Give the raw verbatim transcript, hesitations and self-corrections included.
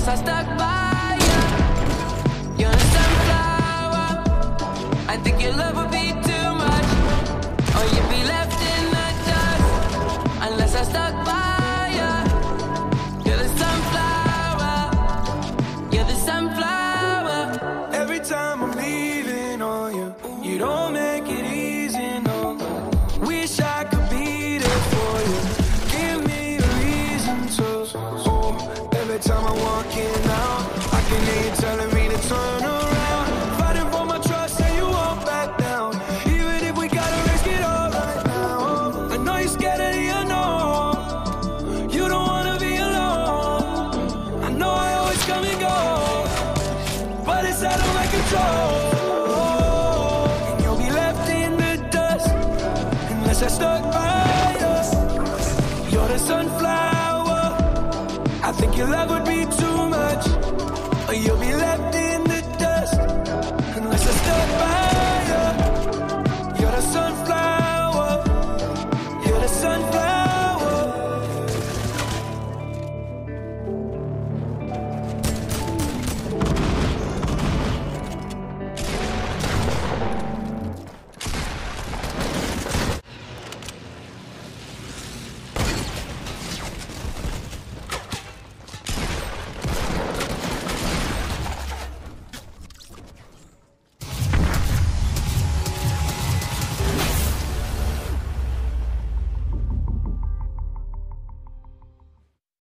I stuck by you. You're a sunflower. I think your love would be too much, or you'd be left in the dust unless I stuck by you. You're the sunflower. You're the sunflower. Every time I'm leaving on you, you don't make it easy, no. Wish I could be there for you. Give me a reason to. Oh, every time I'm walking out, I can hear you telling me to turn around. Fighting for my trust and you won't back down. Even if we gotta risk it all right now. I know you're scared of the unknown. You don't wanna be alone. I know I always come and go, but it's out of my control. And you'll be left in the dust unless I stuck by us. You're the sunflower. I think your love would be too much, or you'll be left